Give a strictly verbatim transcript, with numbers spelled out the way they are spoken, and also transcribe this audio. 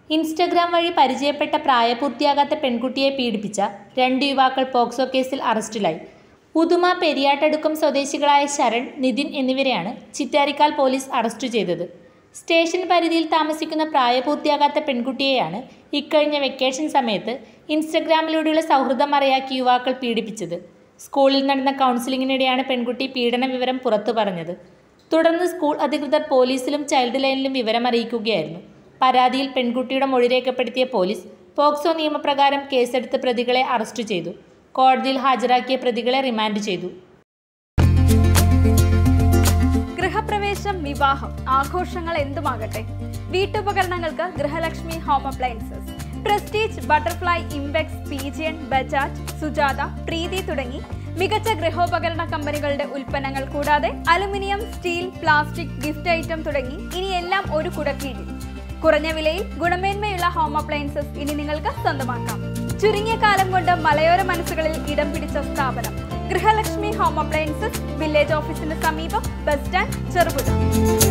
Instagram വഴി പരിചയപ്പെട്ട പ്രായപൂർത്തിയാകാത്ത പെൺകുട്ടിയെ പീഡിപ്പിച്ച രണ്ട് യുവാക്കൾ പോക്സോ കേസിൽ അറസ്റ്റിലായി. ഉദുമ പെരിയാട്ടടുക്കം സ്വദേശികളായ ശരൺ, നിതിൻ എന്നിവരെയാണ് ചിറ്റാരിക്കാൽ പോലീസ് അറസ്റ്റ് ചെയ്തത്. സ്റ്റേഷൻ പരിധിയിൽ താമസിക്കുന്ന പ്രായപൂർത്തിയാകാത്ത പെൺകുട്ടിയെയാണ് ഇക്കഴിഞ്ഞ വെക്കേഷൻ സമയത്ത് ഇൻസ്റ്റഗ്രാമിലൂടെയുള്ള സൗഹൃദം മറയാക്കി യുവാക്കൾ പീഡിപ്പിച്ചത്. സ്കൂളിൽ നടന്ന കൗൺസിലിങ്ങിനിടെയാണ് പെൺകുട്ടി പീഡന വിവരം പുറത്തു പറഞ്ഞത്. തുടർന്ന് സ്കൂൾ അധികൃതർ പോലീസിലും ചൈൽഡ് ലൈനിലും വിവരം അറിയിക്കുകയായിരുന്നു. പരാതിയിൽ പെൺകുട്ടിയുടെ മൊഴി രേഖപ്പെടുത്തിയ പോലീസ് പോക്സോ നിയമപ്രകാരം കേസെടുത്ത് പ്രതികളെ അറസ്റ്റ് ചെയ്തു. കോടതിയിൽ ഹാജരാക്കിയ പ്രതികളെ റിമാൻഡ് ചെയ്തു. ഗൃഹപ്രവേശം, വിവാഹം, ആഘോഷങ്ങൾ എന്തുമാകട്ടെ, വീട്ടുപകരണങ്ങൾക്ക് Grihalakshmi home appliances. Prestige, Butterfly, Impex, Pigeon, Bajaj, Sujata, Preethi തുടങ്ങി മികച്ച ഗൃഹോപകരണ കമ്പനികളുടെ ഉൽപ്പന്നങ്ങൾ കൂടാതെ aluminium, steel, plastic, gift item തുടങ്ങി ഇനി എല്ലാം ഒരു കുടക്കീഴിൽ. കുറഞ്ഞ വിലയിൽ ഗുണമേന്മയുള്ള ഹോം അപ്ലയൻസസ് ഇനി നിങ്ങൾക്ക് സ്വന്തമാക്കാം. ചുരുങ്ങിയ കാലം കൊണ്ട് മലയോര മനസ്സുകളിൽ ഇടം പിടിച്ച സ്ഥാപനം ഗൃഹലക്ഷ്മി ഹോം അപ്ലയൻസസ്, വില്ലേജ് ഓഫീസിന് സമീപം, ബസ് സ്റ്റാൻഡ്, ചെറുപുഴ.